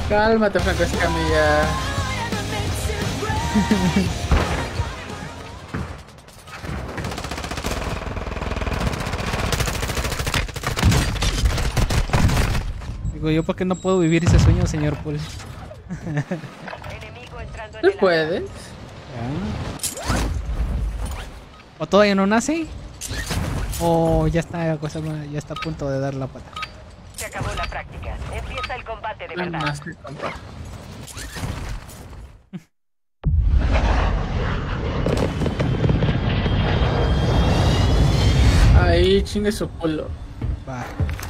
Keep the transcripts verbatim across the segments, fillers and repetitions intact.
Cálmate, Franco Escamilla. Digo, ¿yo por qué no puedo vivir ese sueño, señor Paul? ¿No puedes? ¿O todavía no nace? ¿O ya está, ya está a punto de dar la pata? Se acabó la práctica. Empieza el combate de No verdad. nace, compa. Ahí, chingue su culo. Va.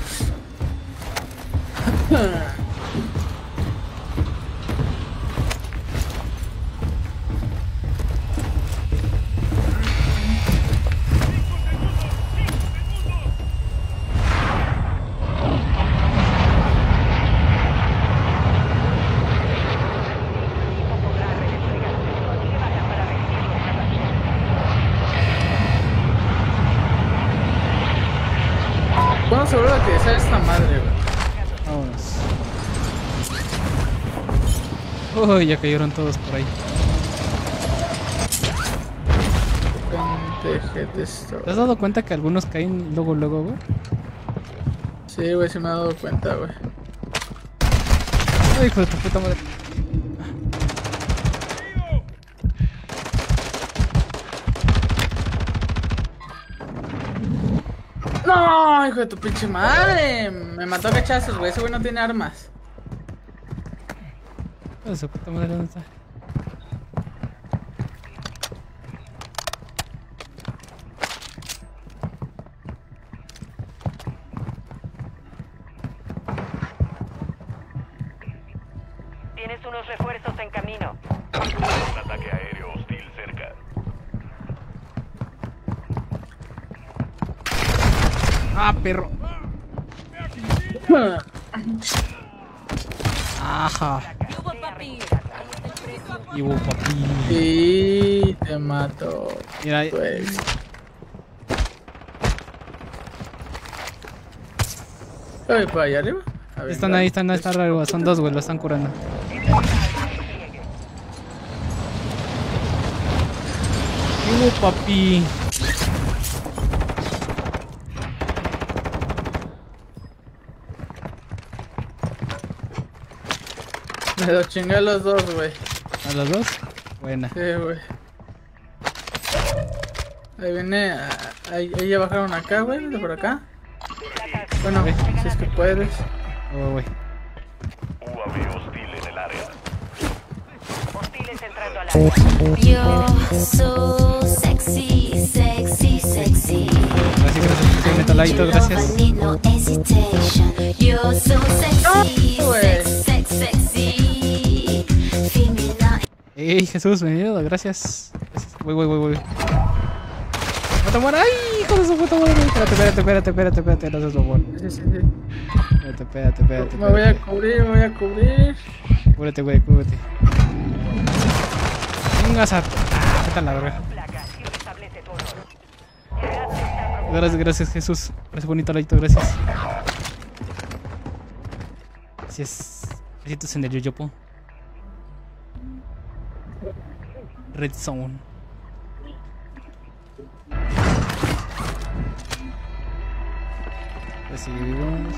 Vamos a ver lo que sale esta madre, güey. Vámonos. Uy, ya cayeron todos por ahí. Pendeje esto. ¿Te has dado cuenta que algunos caen luego, luego, güey? Sí, güey, sí me he dado cuenta, güey. Ay, hijo de tu puta madre. No, hijo de tu pinche madre. Me mató a cachazos, güey. Ese güey no tiene armas. Hijo de su puta madre, ¿dónde está? Tienes unos refuerzos en camino. Un ataque aéreo hostil cerca. ¡Ah, perro! ¡Ajá! Y hubo papi. Sí, te mato. Mira, Pues. Oye, para allá arriba. A ver, están ahí, están ahí, están arriba. Son dos, güey, lo están curando. Y hubo papi. Me lo chingué a los dos, güey. ¿A los dos? Buena. Sí, güey. Ahí viene. ah, Ahí, ahí ya bajaron acá, güey. De por acá. Bueno, Ok. si es que puedes. Oh, güey. U A V hostil en el área. Hostiles entrando al área. You're so sexy, sexy, sexy. Gracias, gracias. Sí, Metalito, gracias. Need no hesitation. You're so sexy, No, güey. sex, sex, sexy. Feel me like Ey, Jesús, bienvenido, gracias. Gracias. Voy, voy, voy, voy. ¡No te mueras! ¡Ay, hijo de su puta madre! Espérate, espérate, espérate, espérate, espérate, no seas bobón. Sí, sí, sí. Espérate, espérate, espérate. Me voy a espérate. cubrir, me voy a cubrir. Cúbrete, güey, cúbrete. Vengas a... Ah, vete a la verga. Placa y restablece tu honor. El gas se está Gracias, gracias, Jesús. Gracias, bonito ladito, gracias. Gracias. Besitos en el yoyopo. Red Zone. Recibimos.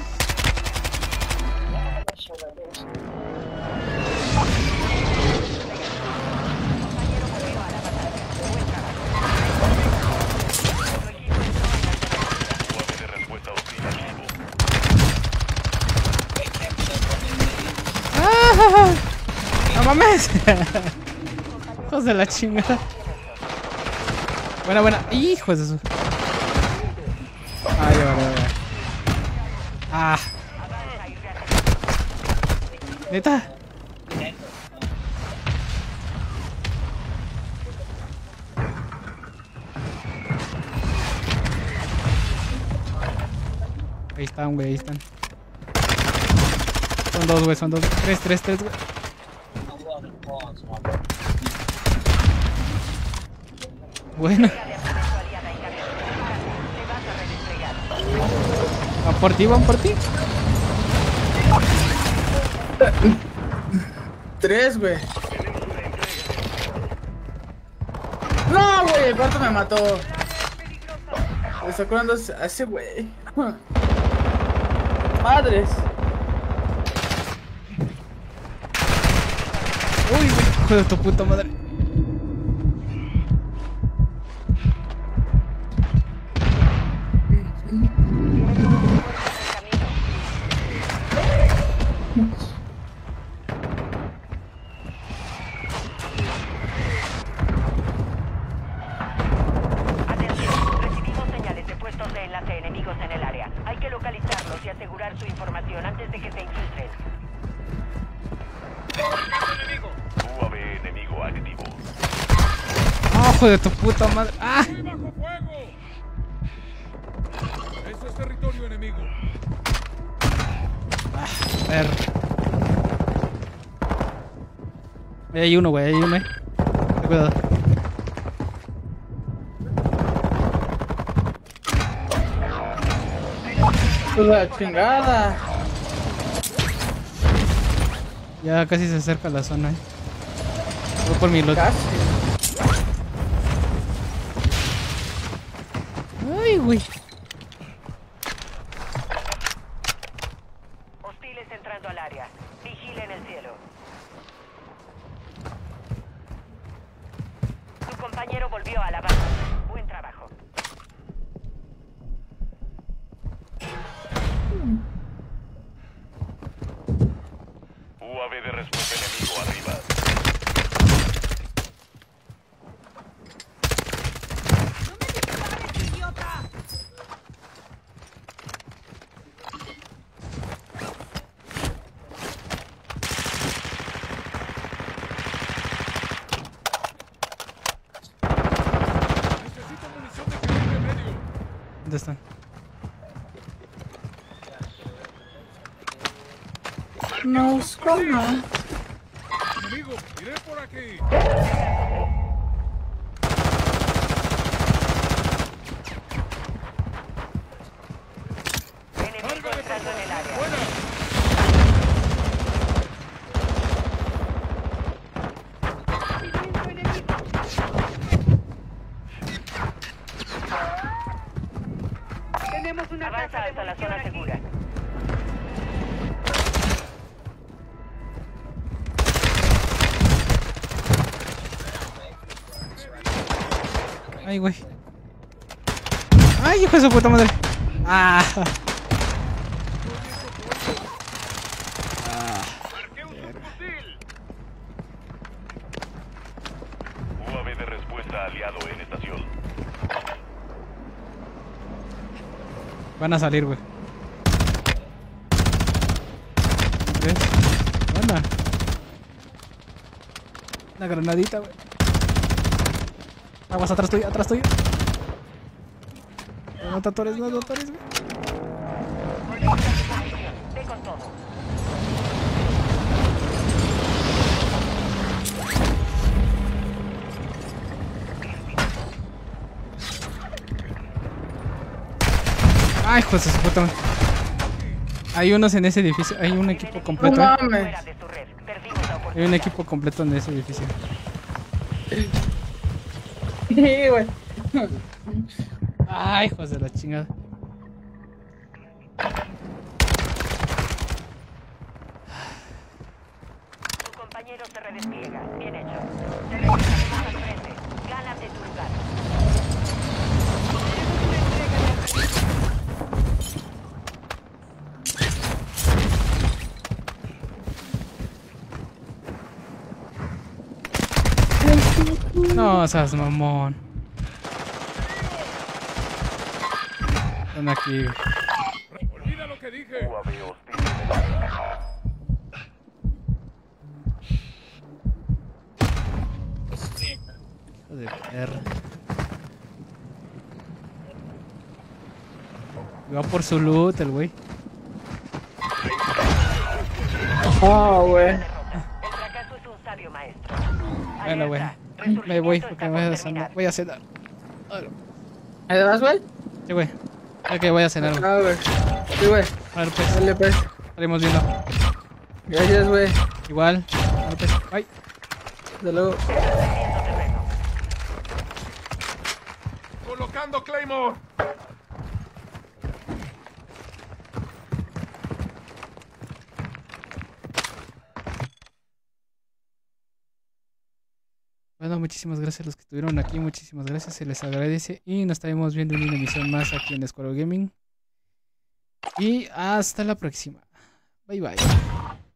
U A V de respuesta hostil activo. ¡Ah! ¡No mames! Hijos de la chingada. Buena, buena. Hijos de su. Ay, vale, vale. Ah. ¿Neta? Ahí están, güey, ahí están. Son dos, güey, son dos. Tres, tres, tres, güey. Bueno. ¿Van por ti? ¿Van por ti? tres, güey. No, güey, el cuarto me mató. Le está curando a ese güey. Madres. Uy, güey, hijo de tu puta madre. Atención, recibimos señales de puestos de enlace enemigos en el área. Hay que localizarlos y asegurar su información antes de que se infiltren. U A V enemigo activo. ¡Oh, hijo de tu puta madre! ¡Ah! ¡Bajo fuego! Eso es territorio enemigo. A ver. Ahí hay uno, güey, ahí hay uno, eh. Ten cuidado. La chingada. Ya casi se acerca a la zona, eh. Voy por mi lote. Casi. Ay, güey. Hostiles entrando al área. Vigilen el cielo. Tu compañero volvió a la base. Buen trabajo. U A V de respuesta enemigo arriba. Necesito munición de calibre medio. ¿Dónde están? No, ¿cómo? Enemigo, iré por aquí. Enemigo entrando en el área. ¡Fuera! Avanza hasta la zona segura. Ay, güey. Ay, hijo de su puta madre. Ah. U A V de respuesta aliado en estación. Van a salir, güey. ¿Ves? Buena. Una granadita, güey. Aguas atrás tuyo, atrás tuyo. No te atores, no te atores, güey. Ve con todo. Ay, hijo de su puta madre. Hay unos en ese edificio. Hay un equipo completo. No ¿eh? mames. Fuera de su red. Perdimos la Hay oportunidad. un equipo completo en ese edificio. Sí, güey. Ay, hijos de la chingada. Tu compañero se redespliega. Bien hecho. Te regresaremos al frente. Gánate tu lugar. No seas mamón. Están aquí. Olvida lo que dije. U A V hostil en el área. Hijo de perra. Va por su loot el güey. Oh, güey. El fracaso es un sabio maestro. Bueno, güey. Me voy porque me voy a cenar. Voy a cenar. ¿Ahí te vas, güey? Sí, güey. Ya que voy a cenar, güey. Ah, güey. Sí, güey. A ver, pues. Dale, pues. Estaremos viendo. Gracias, güey. Igual. Vale, pues, bye. Hasta luego. Perdiendo terreno. Colocando Claymore. Bueno, muchísimas gracias a los que estuvieron aquí, muchísimas gracias, se les agradece y nos estaremos viendo en una emisión más aquí en Squirrel Gaming. Y hasta la próxima. Bye bye.